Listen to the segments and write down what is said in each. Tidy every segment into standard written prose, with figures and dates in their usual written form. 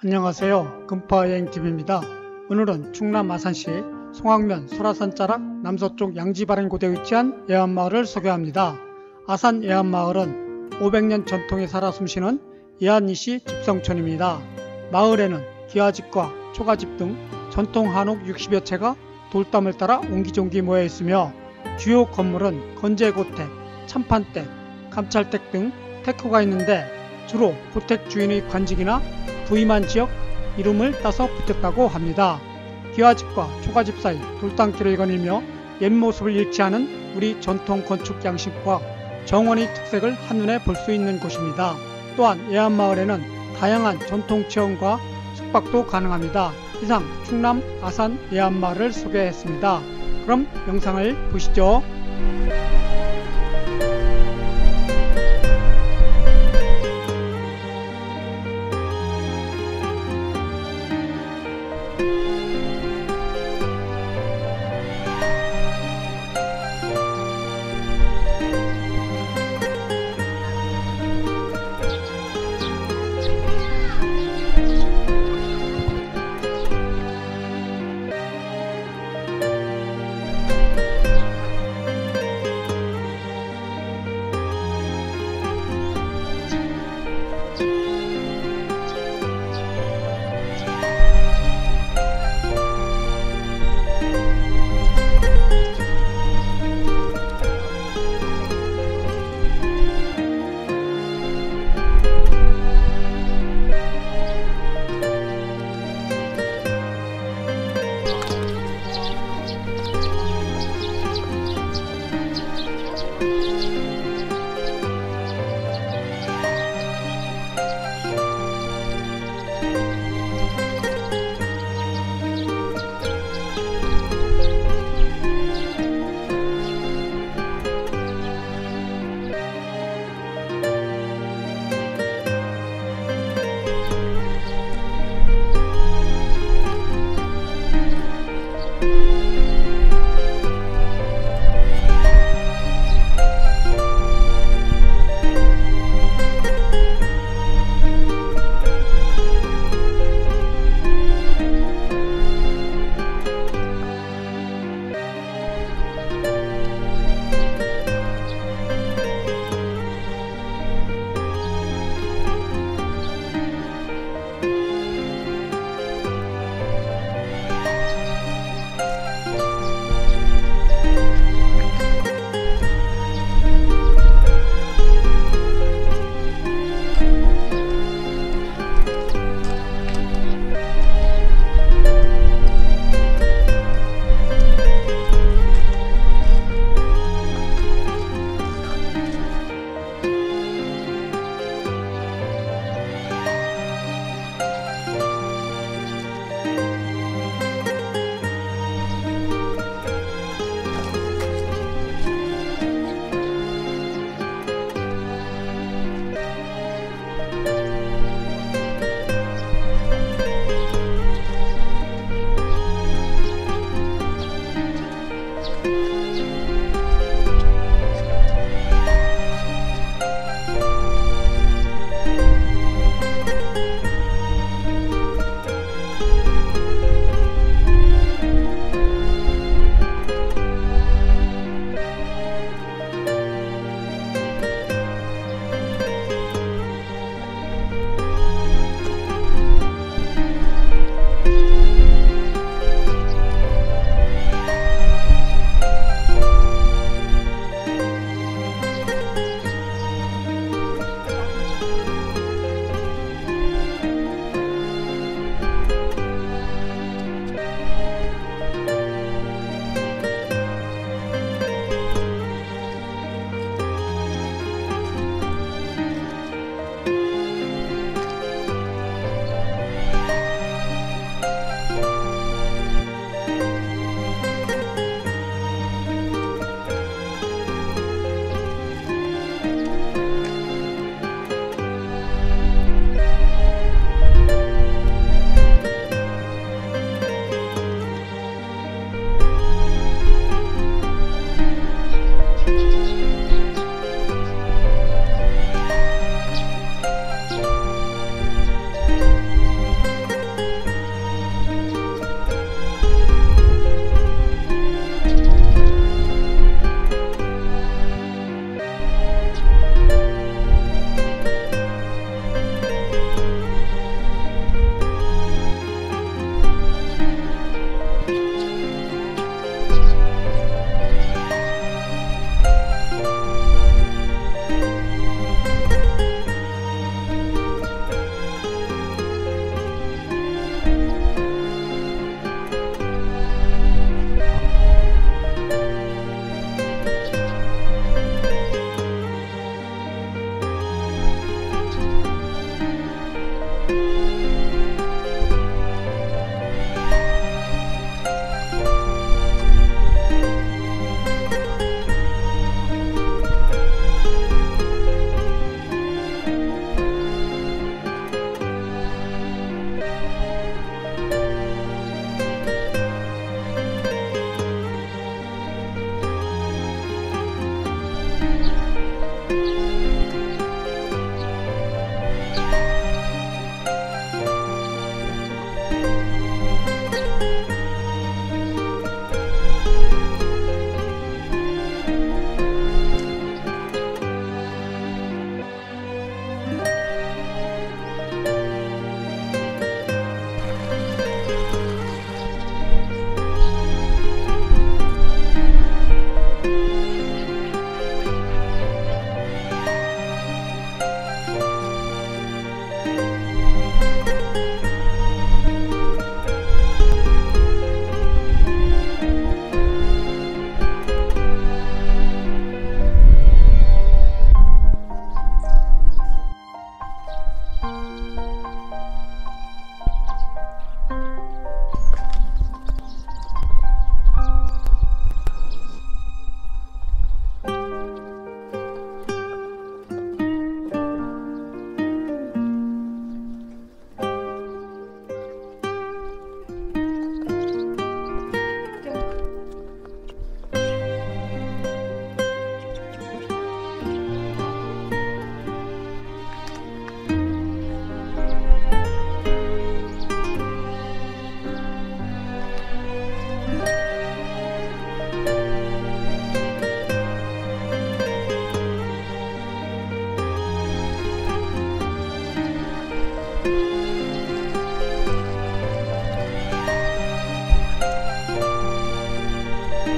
안녕하세요. 금파여행TV입니다. 오늘은 충남 아산시 송악면 설화산 자락 남서쪽 양지바른곳에 위치한 예안마을을 소개합니다. 아산 예안마을은 500년 전통에 살아 숨쉬는 예안이시 집성촌입니다. 마을에는 기와집과 초가집 등 전통 한옥 60여 채가 돌담을 따라 옹기종기 모여 있으며 주요 건물은 건재고택, 참판댁, 감찰댁 등 테크가 있는데 주로 고택 주인의 관직이나 부임한 지역 이름을 따서 붙였다고 합니다. 기와집과 초가집 사이 돌담길을 거닐며 옛 모습을 잃지 않은 우리 전통 건축 양식과 정원의 특색을 한눈에 볼 수 있는 곳입니다. 또한 예안마을에는 다양한 전통 체험과 숙박도 가능합니다. 이상 충남 아산 예안마을을 소개했습니다. 그럼 영상을 보시죠.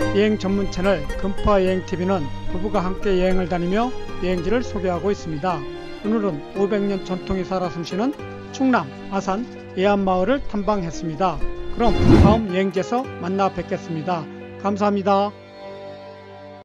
여행 전문 채널 금파 여행TV는 부부가 함께 여행을 다니며 여행지를 소개하고 있습니다. 오늘은 500년 전통이 살아 숨쉬는 충남 아산 예안마을을 탐방했습니다. 그럼 다음 여행지에서 만나 뵙겠습니다. 감사합니다.